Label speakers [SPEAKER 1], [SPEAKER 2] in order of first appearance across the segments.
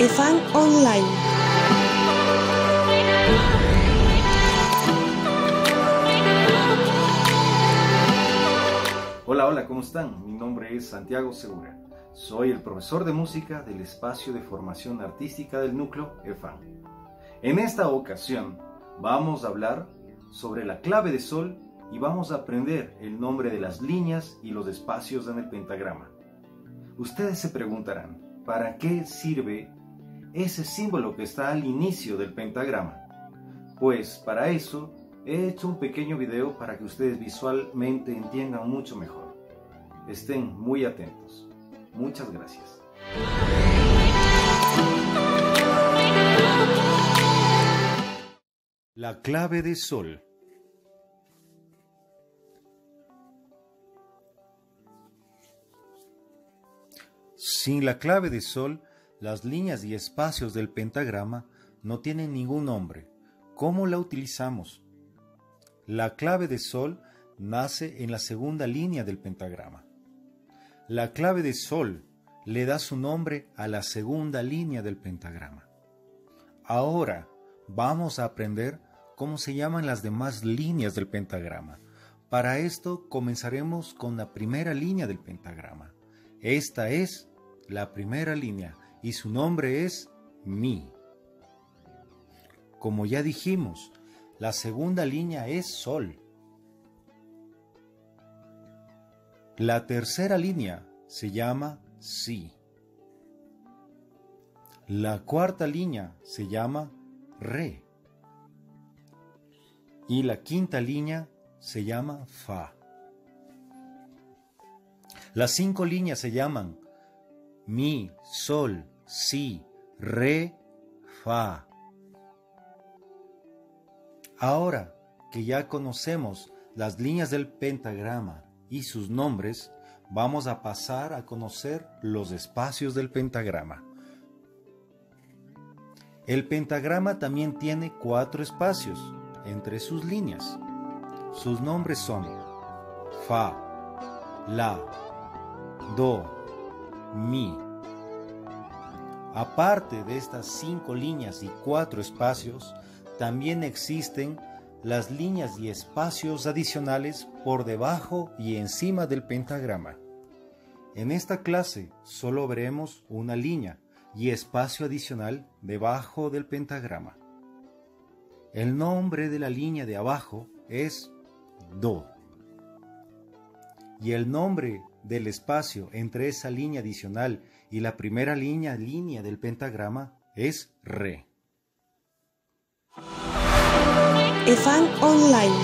[SPEAKER 1] EFAN Online.
[SPEAKER 2] Hola, ¿cómo están? Mi nombre es Santiago Segura. Soy el profesor de música del espacio de formación artística del núcleo EFAN. En esta ocasión vamos a hablar sobre la clave de sol y vamos a aprender el nombre de las líneas y los espacios en el pentagrama. Ustedes se preguntarán, ¿para qué sirve ese símbolo que está al inicio del pentagrama? Pues para eso he hecho un pequeño video para que ustedes visualmente entiendan mucho mejor. Estén muy atentos. Muchas gracias. La clave de sol. Sin la clave de sol, las líneas y espacios del pentagrama no tienen ningún nombre. ¿Cómo la utilizamos? La clave de sol nace en la segunda línea del pentagrama. La clave de sol le da su nombre a la segunda línea del pentagrama. Ahora vamos a aprender cómo se llaman las demás líneas del pentagrama. Para esto comenzaremos con la primera línea del pentagrama. Esta es la primera línea y su nombre es Mi. Como ya dijimos, la segunda línea es Sol. La tercera línea se llama Si. La cuarta línea se llama Re. Y la quinta línea se llama Fa. Las 5 líneas se llaman Mi, Sol, Si, Re, Fa. Ahora que ya conocemos las líneas del pentagrama y sus nombres, vamos a pasar a conocer los espacios del pentagrama. El pentagrama también tiene 4 espacios entre sus líneas. Sus nombres son Fa, La, Do, Mi. Aparte de estas 5 líneas y 4 espacios, también existen las líneas y espacios adicionales por debajo y encima del pentagrama. En esta clase solo veremos una línea y espacio adicional debajo del pentagrama. El nombre de la línea de abajo es Do. Y el nombre del espacio entre esa línea adicional y la primera línea del pentagrama es Re.
[SPEAKER 1] EFAN Online.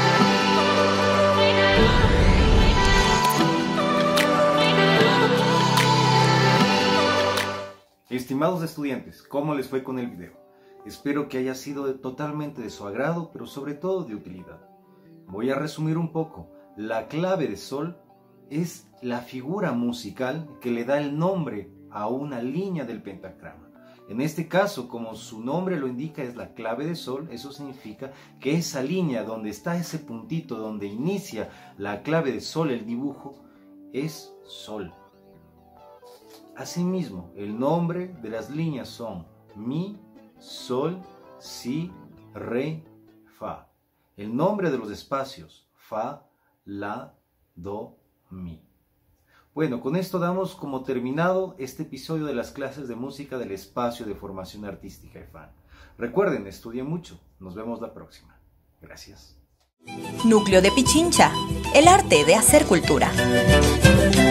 [SPEAKER 2] Estimados estudiantes, ¿cómo les fue con el video? Espero que haya sido totalmente de su agrado, pero sobre todo de utilidad. Voy a resumir un poco. La clave de sol es la figura musical que le da el nombre a una línea del pentagrama. En este caso, como su nombre lo indica, es la clave de sol. Eso significa que esa línea donde está ese puntito, donde inicia la clave de sol, el dibujo, es sol. Asimismo, el nombre de las líneas son Mi, Sol, Si, Re, Fa. El nombre de los espacios, Fa, La, Do, Mi. Bueno, con esto damos como terminado este episodio de las clases de música del espacio de formación artística EFAN. Recuerden, estudien mucho. Nos vemos la próxima. Gracias.
[SPEAKER 3] Núcleo de Pichincha, el arte de hacer cultura.